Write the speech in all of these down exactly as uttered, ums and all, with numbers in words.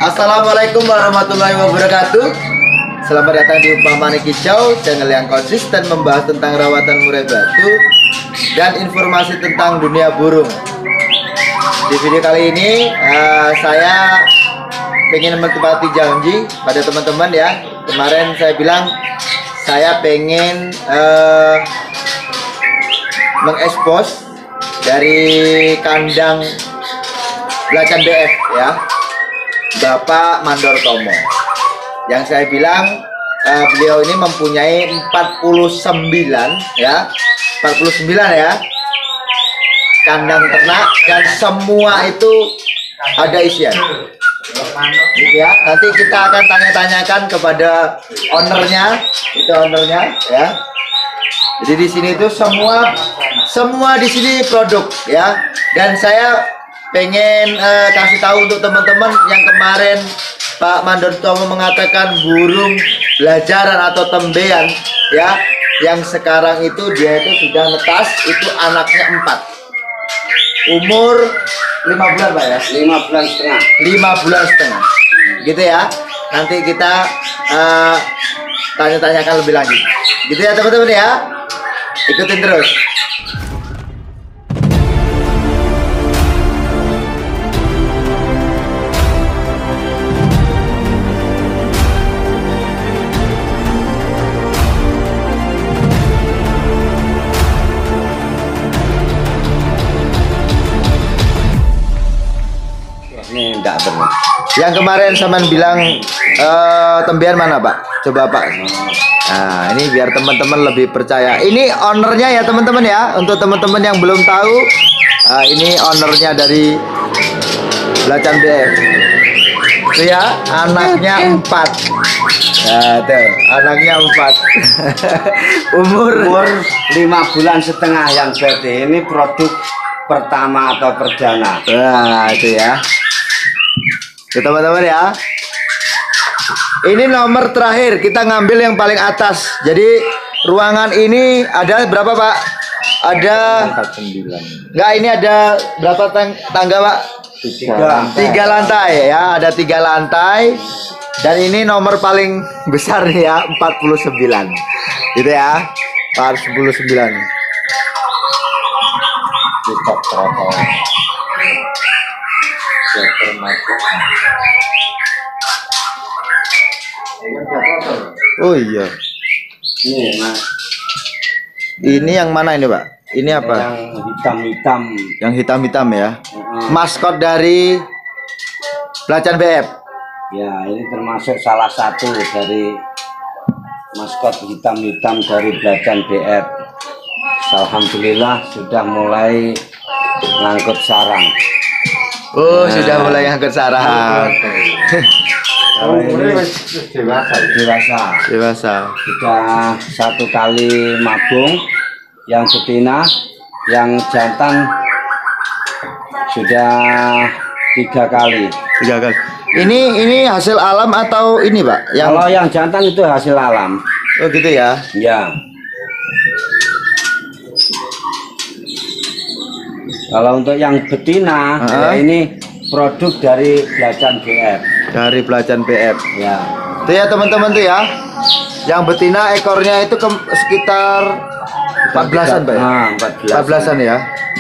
Assalamualaikum warahmatullahi wabarakatuh. Selamat datang di Upamane Kicau, channel yang konsisten membahas tentang rawatan murai batu dan informasi tentang dunia burung. Di video kali ini uh, saya pengen menepati janji pada teman-teman ya. Kemarin saya bilang saya pengen uh, mengekspos dari kandang Blacan B F ya, Bapak Mandor Tomo. Yang saya bilang uh, beliau ini mempunyai empat puluh sembilan ya, empat puluh sembilan ya kandang ternak, dan semua itu ada isian. Gitu ya. Nanti kita akan tanya-tanyakan kepada ownernya, itu ownernya ya. Jadi di sini itu semua semua di sini produk ya. Dan saya pengen uh, kasih tahu untuk teman-teman yang kemarin Pak Mandor Tomo mengatakan burung belajaran atau tembean ya, yang sekarang itu dia itu sudah netas, itu anaknya empat, umur lima bulan Pak ya, lima bulan setengah lima bulan setengah gitu ya. Nanti kita uh, tanya-tanyakan lebih lanjut gitu ya teman-teman ya, ikutin terus. ini enggak benar. Yang kemarin Saman bilang uh, tembian mana Pak? Coba Pak. Nah ini biar teman-teman lebih percaya. Ini ownernya ya teman-teman ya. Untuk teman-teman yang belum tahu, uh, ini ownernya dari Blacan B F. Itu ya, anaknya empat. Nah, tuh, anaknya empat. Umur Umur lima bulan setengah, yang berarti ini produk pertama atau perdana. Nah itu ya. Tuh, teman-teman ya. Ini nomor terakhir, kita ngambil yang paling atas. Jadi ruangan ini ada berapa Pak? Ada empat puluh sembilan. Enggak, ini ada berapa tang tangga Pak? Tiga lantai. Tiga lantai ya, ada tiga lantai. Dan ini nomor paling besar nih ya, empat puluh sembilan. Gitu ya, empat puluh sembilan. Kita terapau. Oh iya. Ini Mas. Ini yang mana ini Pak? Ini apa? Yang hitam-hitam. Yang hitam-hitam ya. Hmm. Maskot dari Blacan B F. Ya, ini termasuk salah satu dari maskot hitam-hitam dari Blacan B F. Alhamdulillah sudah mulai ngangkut sarang. Oh, Nah, sudah mulai ngangkut sarang. Kalau ini dewasa, dewasa, Dewasa. sudah satu kali mabung, yang betina, yang jantan sudah tiga kali. Tiga kali. Ini ini hasil alam atau ini Pak? Yang Kalau yang jantan itu hasil alam. oh gitu ya. Ya. Kalau untuk yang betina, uh-huh. ya ini produk dari Blacan B F. Dari Blacan B F. Ya. Itu ya teman-teman tuh ya. Yang betina ekornya itu ke sekitar empat belasan Pak ya? Nah, empat belas. empat belasan ya.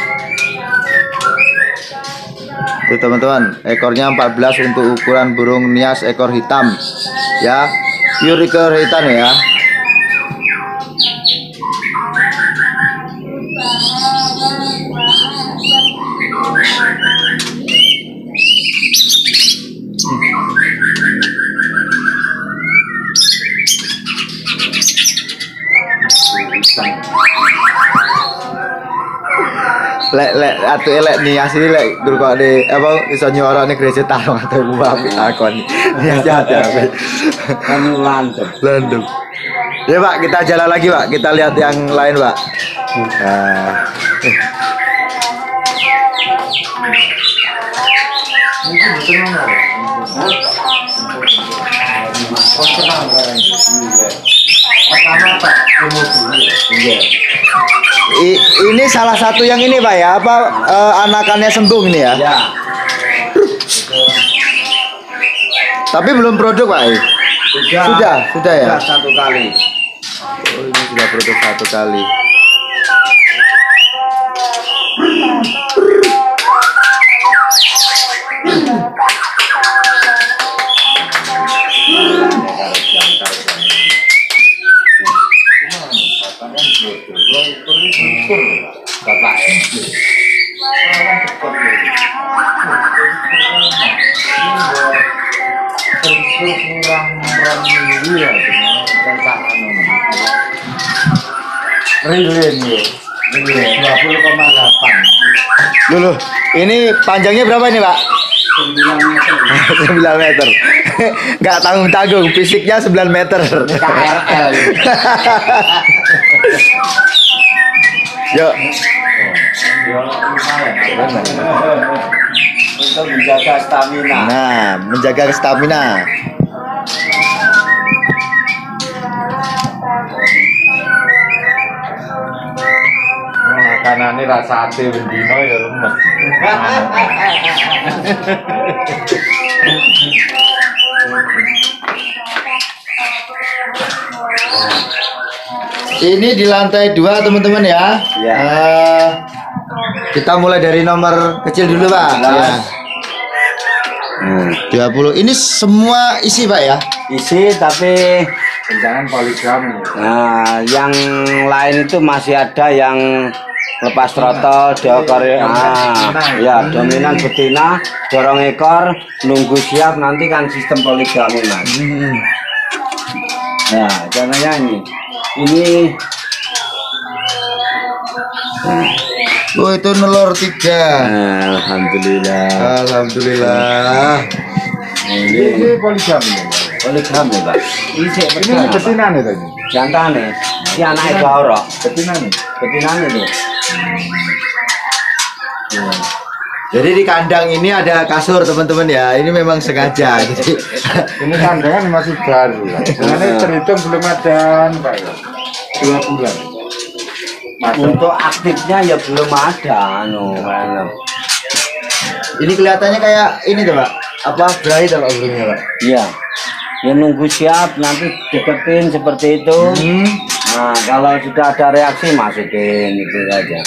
Tuh teman-teman, ekornya empat belas untuk ukuran burung nias ekor hitam ya. Pure ekor hitam ya. Lek lek atuh elek nias ini lek dur kok di apa iso nyorone gereja tarung atau buah akon. Nias ada. Kan landep. Landep. Ya Pak, kita jalan lagi Pak, kita lihat yang lain Pak. Nah. I, ini salah satu yang ini Pak ya, apa uh, anakannya sembung ini ya? Ya. Tapi belum produk Pak. Sudah, Sudah, sudah ya. Sudah satu kali. Oh, ini sudah produk satu kali. Bapak dua puluh koma delapan. Dulu, ini panjangnya berapa ini Pak? sembilan meter. Nggak tanggung-tanggung, fisiknya sembilan meter. K R L. Yuk. Untuk menjaga stamina. Nah, menjaga stamina. Makanannya rasa ate bendino ya lemes. Ini di lantai dua teman-teman ya. Ya. Eh, kita mulai dari nomor kecil dulu Pak. Ya. Hmm. dua puluh. Ini semua isi Pak ya? Isi tapi Jangan poligami. nah, yang lain itu masih ada yang lepas trotol, dokor, ah, ya dominan betina, dorong ekor, nunggu siap nanti kan sistem poligami Mas. Hmm. Nah, contohnya ini, ini, Oh itu nelor tiga. nah, alhamdulillah, Alhamdulillah. ini Ini poligami. poligami Pak. Ini sih Ini betina nih tadi. jantane, si anaknya gaorok, Betina nih. betina itu. Jadi di kandang ini ada kasur teman-teman ya. Ini memang sengaja. Jadi Ini kandangan masih baru. Ini terhitung belum ada Pak ya. Dua bulan. Masuk. Untuk aktifnya ya belum ada, anu, anu. ini kelihatannya kayak ini tuh Pak. Apa berai kalau burungnya Pak? Iya, ya nunggu siap nanti deketin seperti itu. Hmm. Nah kalau sudah ada reaksi masukin itu saja.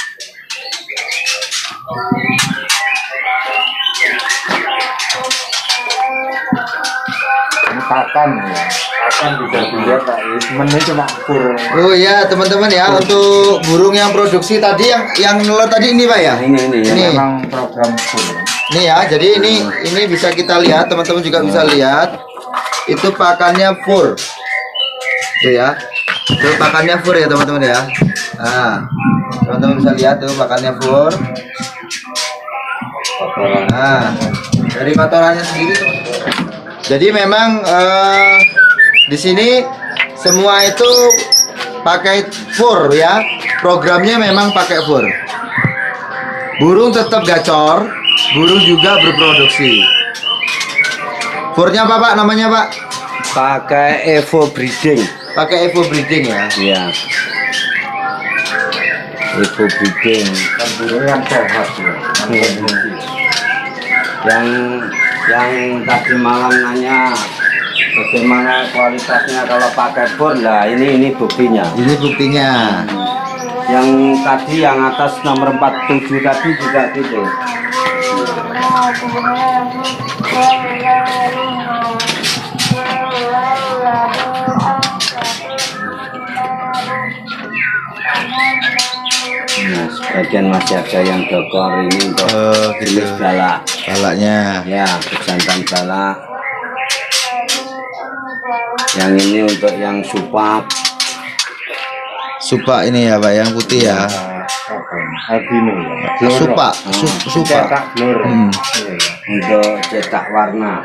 Ini pakan ya. Pakan bisa dilihat Pak. Menu cuma kur. Oh iya teman-teman ya, untuk burung yang produksi tadi yang yang nelor tadi ini Pak ya. Nah, ini ini, Ini. ya. Memang program kur. Ini ya, jadi ini ini bisa kita lihat, teman-teman juga bisa lihat. Itu pakannya fur. Tuh ya. Itu pakannya fur ya teman-teman ya. Nah, teman-teman bisa lihat tuh pakannya fur. Nah, dari kotorannya sendiri tuh. Jadi memang eh, di sini semua itu pakai fur ya. Programnya memang pakai fur. Burung tetap gacor, burung juga berproduksi. Furnya apa Pak namanya Pak? Pakai Evo breeding. Pakai Evo breeding ya. Iya. Evo breeding. Kan burung yang sehat ya. Yang yang tadi malam nanya bagaimana kualitasnya kalau pakai fur, lah ini ini buktinya. Ini buktinya. Yang tadi yang atas nomor empat puluh tujuh tadi juga gitu. Nah, sebagian masih ada yang dokor ini untuk Oh, gitu. jenis galak. Galaknya. Ya, pejantan galak. Yang ini untuk yang supak. Supak ini ya Pak, yang putih ya. Apa ini? Albino ya. Supak, su- supak. Cetak blur. Hmm. Iya, iya. Untuk cetak warna.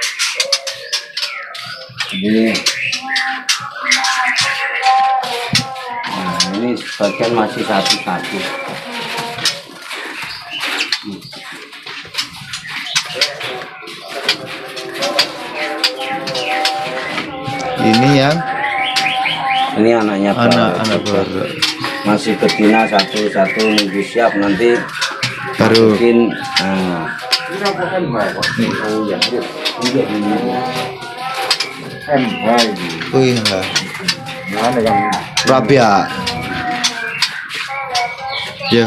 Ini, nah, ini sebagian masih satu-satu. Ini yang Ini anaknya anak-anak baru. baru. Masih betina satu-satu nunggu siap nanti Baru. mungkin nah, Ini apa M H kok? Oh iya, iya ini. M H ini. Wih enggak. Mana kan? Rabia. Ya.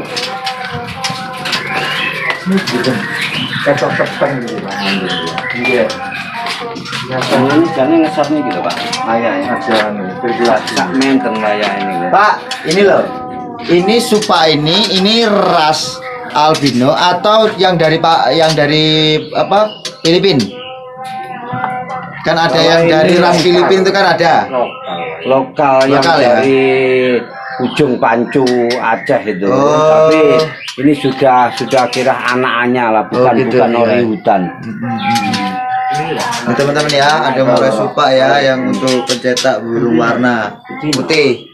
Ini gitu. Ketok keteng gitu Pak. Iya. Jangan jangan ngesat nih gitu Pak. Ayah ya. Ada nih, sirkulasi. Sak menten wayah ini. Gitu. Pak, ini loh. Ini supa ini ini ras albino atau yang dari Pak yang dari apa? Filipina. Kan ada Kalau yang ini dari ras lokal. Filipina itu kan ada. Lokal. Lokal yang Lokal ya? dari ujung Pancu Aceh itu. Oh. Tapi ini sudah sudah kira anak-annya lah, bukan Oh, gitu, bukan iya. ori hutan. Nah, teman-teman ya, ada murai supa ya yang untuk pencetak burung warna putih.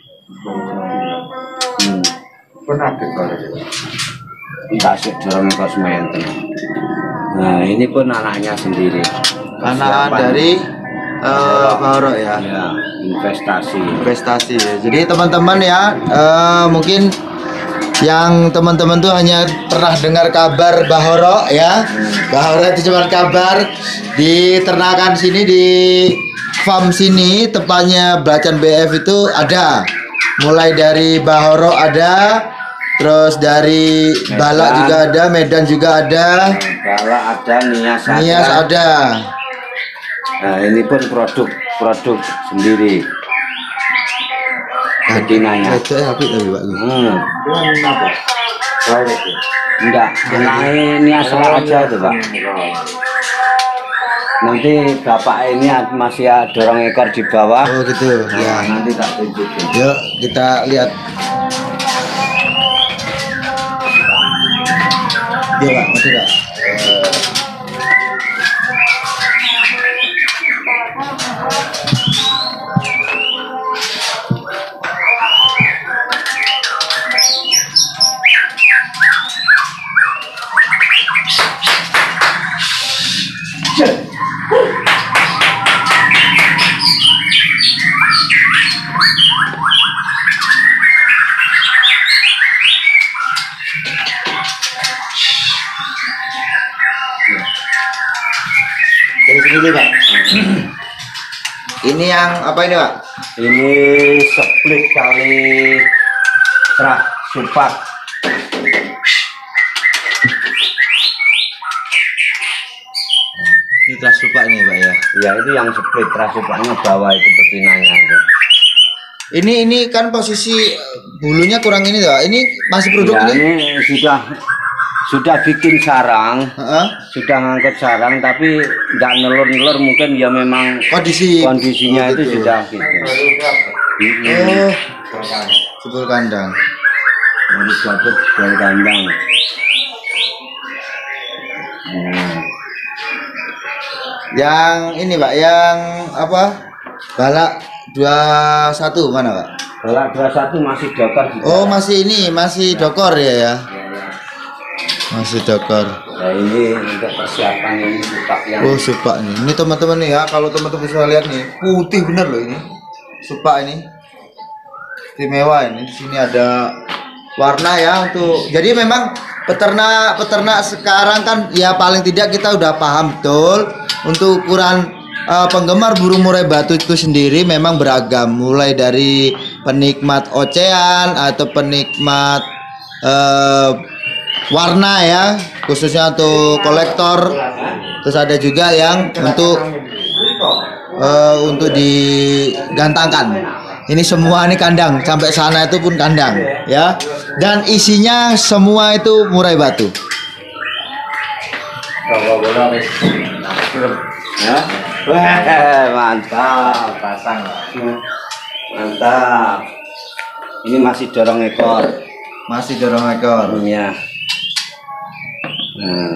Hmm. Pernah ada kalau Tasik dorong ekor sementen. Nah ini pun anaknya sendiri. Anak Persiapan. dari uh, Bahoro ya. Ya, investasi. Investasi ya. Jadi teman-teman ya, eh, mungkin yang teman-teman tuh hanya pernah dengar kabar Bahoro ya. Bahoro itu cuma kabar di ternakan sini, di farm sini, tepatnya Belacan B F itu ada. Mulai dari Bahoro ada, terus dari Balak Medan. juga ada, Medan juga ada, Kalau ada Nias ada. Nias ada. Nah ini pun produk produk sendiri. Betinanya. Itu tapi tapi Pak. Hmm. itu apa? Baik itu. Enggak, anaknya Nias aja itu Pak. Nanti bapak ini masih dorong ekor di bawah. Oh gitu. Nah, Ya. nanti tak tunjukin. Yuk kita lihat. Iya Pak, masih Pak. Dari sini dulu Pak. Ini yang apa ini Pak? Ini split kali truk supak. Ini kelas supa ini Pak ya. Ya itu yang split truk supaknya bawah itu betinanya itu. Ini ini kan posisi eh, bulunya kurang ini Pak. Ini masih produk Ya, ini. ini sudah sudah bikin sarang, Heeh. sudah ngangkat sarang tapi nggak nelur-nelur mungkin ya memang Kondisi kondisinya oh, itu gitu. sudah gitu. Mm-mm. Oh, sebul kandang. Harus dapat dari kandang. Hmm. Yang ini Pak, yang apa? Balak dua puluh satu mana Pak? Kalau dua puluh satu masih dokter juga. Oh, masih ini, masih dokor ya ya. Masih dokor. Nah, ini untuk persiapan ini supak yang Oh, supak nih. Ini teman-teman nih ya, kalau teman-teman bisa lihat nih, putih bener loh ini. Supak ini. Istimewa ini. Di sini ada warna ya untuk. Jadi memang peternak-peternak sekarang kan ya paling tidak kita udah paham betul untuk ukuran uh, penggemar burung murai batu itu sendiri memang beragam, mulai dari penikmat ocehan atau penikmat uh, warna ya, khususnya untuk kolektor. Terus ada juga yang untuk uh, untuk digantangkan. Ini semua ini kandang, sampai sana itu pun kandang ya. Dan isinya semua itu murai batu. ya. Wah, mantap, pasang mantap. Ini masih dorong ekor. Masih dorong ekor. Ya. Nah.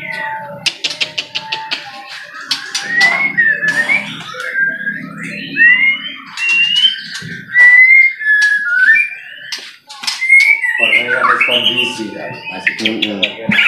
kondisi ya masih Mm-mm.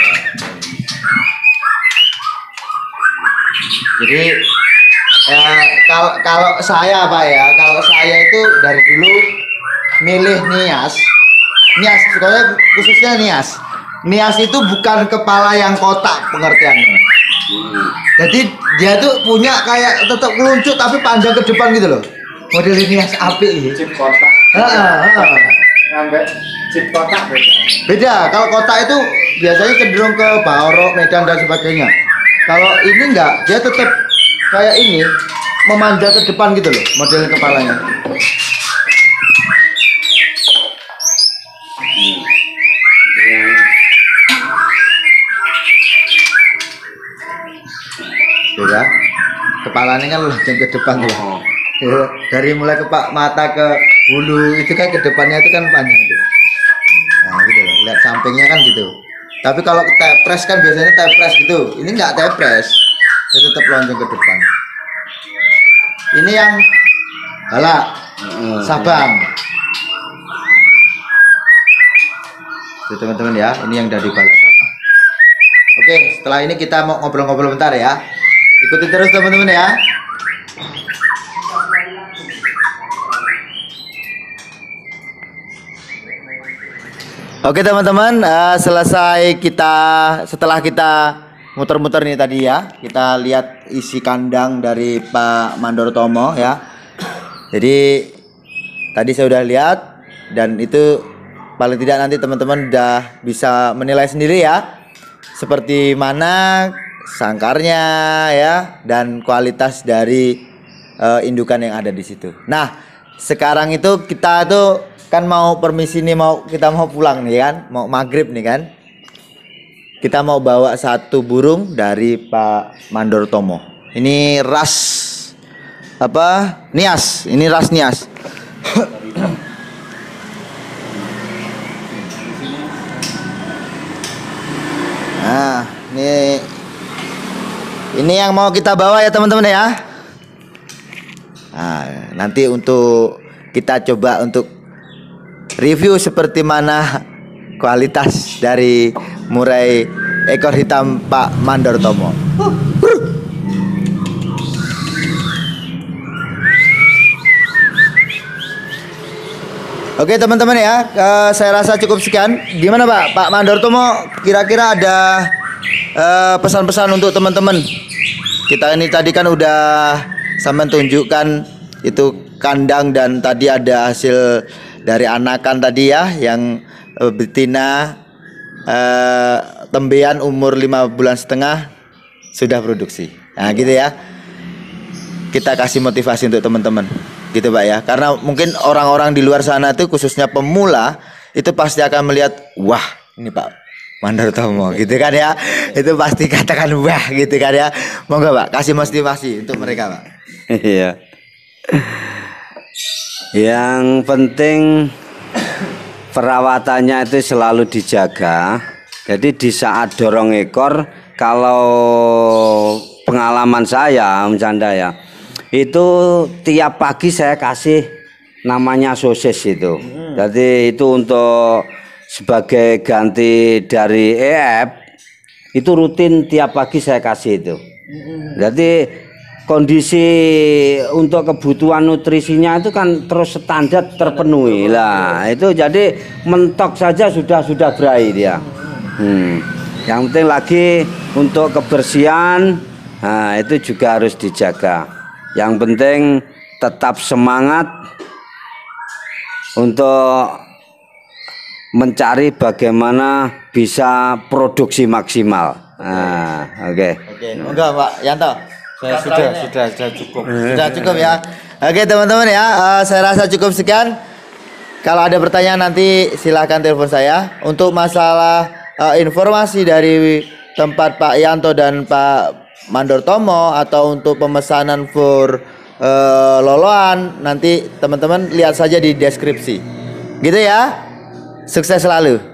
Jadi eh, kalau kalau saya Pak ya, kalau saya itu dari dulu milih Nias, Nias, pokoknya khususnya Nias. Nias itu bukan kepala yang kotak pengertiannya. Jadi dia tuh punya kayak tetap keluncuk tapi panjang ke depan gitu loh. Model Nias api. Chip kotak. Heeh, heeh. Sampai chip kotak beda. Beda. Kalau kotak itu biasanya cenderung ke Baoro, Medan dan sebagainya. Kalau ini enggak, dia tetap kayak ini memanjang ke depan gitu loh model kepalanya. Ya, kepalanya kan langsung ke depan loh. Ya, dari mulai ke pak mata ke bulu itu kan ke depannya itu kan panjang tuh. Nah gitu loh, lihat sampingnya kan gitu. Tapi kalau tepres kan biasanya tepres gitu. Ini enggak tepres, dia tetap lonjong ke depan. Ini yang balak Sabang. Tuh teman-teman ya, ini yang dari balak Sabang. Oke, setelah ini kita mau ngobrol-ngobrol bentar ya. Ikuti terus teman-teman ya. Oke teman-teman, uh, selesai kita setelah kita muter-muter nih tadi ya, kita lihat isi kandang dari Pak Mandor Tomo ya. Jadi tadi saya udah lihat dan itu paling tidak nanti teman-teman udah bisa menilai sendiri ya, seperti mana sangkarnya ya dan kualitas dari uh, indukan yang ada di situ. Nah sekarang itu kita tuh kan mau permisi nih, mau kita mau pulang nih kan, mau maghrib nih kan. Kita mau bawa satu burung dari Pak Mandor Tomo. Ini ras apa? Nias. Ini ras Nias. Nah, ini ini yang mau kita bawa ya teman-teman ya. Nah, nanti untuk kita coba untuk review seperti mana kualitas dari murai ekor hitam Pak Mandor Tomo. Oke teman-teman ya, uh, saya rasa cukup sekian. Gimana Pak? Pak Mandor Tomo kira-kira ada pesan-pesan uh, untuk teman-teman. Kita ini tadi kan udah sampai tunjukkan itu kandang dan tadi ada hasil dari anakan tadi ya, yang uh, betina uh, tembean umur lima bulan setengah sudah produksi. Nah gitu ya, kita kasih motivasi untuk teman-teman gitu Pak ya, karena mungkin orang-orang di luar sana itu khususnya pemula itu pasti akan melihat wah ini Pak Mandor Tomo gitu kan ya, itu pasti katakan wah gitu kan ya. Monggo Pak kasih motivasi untuk mereka Pak. Iya. Yang penting perawatannya itu selalu dijaga. Jadi di saat dorong ekor, kalau pengalaman saya Om Canda ya, itu tiap pagi saya kasih namanya sosis itu. Jadi itu untuk sebagai ganti dari E F, itu rutin tiap pagi saya kasih itu. Jadi kondisi untuk kebutuhan nutrisinya itu kan terus standar terpenuhi lah. Itu jadi mentok saja sudah sudah berai dia. Hmm. Yang penting lagi untuk kebersihan, nah itu juga harus dijaga. Yang penting tetap semangat untuk mencari bagaimana bisa produksi maksimal. Nah, oke. Okay. Oke, enggak Pak Yanto. Saya sudah, sudah, sudah cukup. Sudah cukup ya. Oke teman-teman ya, uh, saya rasa cukup sekian. Kalau ada pertanyaan nanti silahkan telepon saya. Untuk masalah uh, informasi dari tempat Pak Yanto dan Pak Mandor Tomo atau untuk pemesanan for uh, loloan, nanti teman-teman lihat saja di deskripsi. Gitu ya. Sukses selalu.